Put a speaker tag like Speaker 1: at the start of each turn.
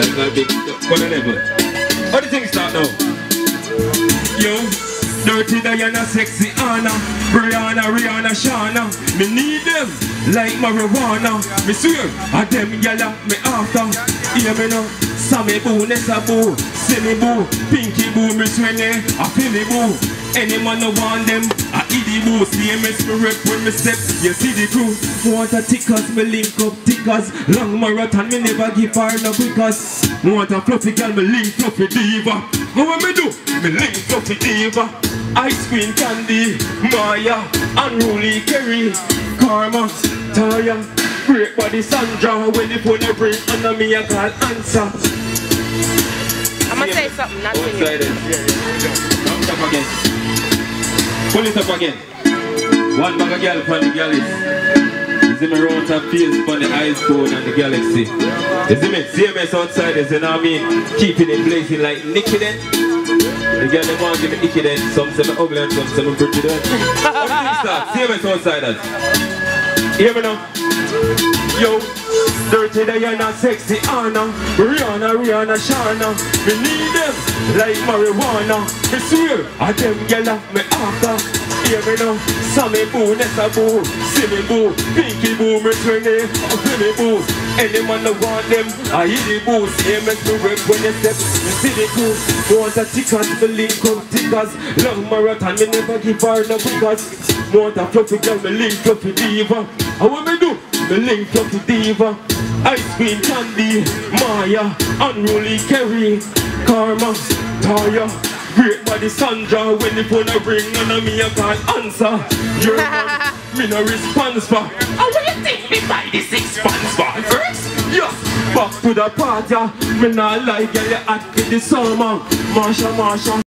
Speaker 1: Like a big on the level. How the thing start now? Yo, Dirty Diana, Sexy Anna, Brianna, Rihanna, Shana. Me need them like marijuana. Me swear, a them yalla me after. Hear me now, Sammy boo, Nessa boo, Silly boo, Pinky boo, me swingy, a Philly boo. Any man no want them, a iddy boo. CMS me rep when me step, you see the crew. Want a tickers, me link up tickers. Long marathon, me never give her no quickers. Want a fluffy girl, me link fluffy diva. How what me do? Me link fluffy diva. Ice cream candy, Maya, Unruly Kerry, Karma, Taya, Great Body Sandra. When the phone a ring, under me a call answer.
Speaker 2: I'ma say something, not to you.
Speaker 1: Come up again. Pull it up again. One bag of girl from the galaxy. You see me round her face from the ice cone and the galaxy. You see me? CMS outside, you know what I mean? Keeping it blazing like Nicky then. The girl they want to give me icky then. Some say me ugly and some say me pretty then. How do you start? CMS outsiders. Hear me now? Yo, Dirty Diana, Sexy Anna, Rihanna, Shana. Me need them like marijuana. Me swear, a them gyal me after. Hear me now, Sammy boo, Nessa boo, Silly boo, Pinky boo, me swingy, a Philly boo. Any man no want them, I hit the boo. CMS me rep when you step, me see the crew. Want a tickers, me link up tickers. Long marathon, me never give her no quickers. Want a fluffy girl, me link fluffy diva. How what me do? Me link fluffy diva. Ice cream candy, Maya, Unruly Kerry, Karma, Taya, Great Body Sandra. When the phone a ring and me a call answer. Your man, me no response for. How do you think me buy the 6 pounds for? First, yes, back to the party. Me nah like girl you hot with the summer. Marsha.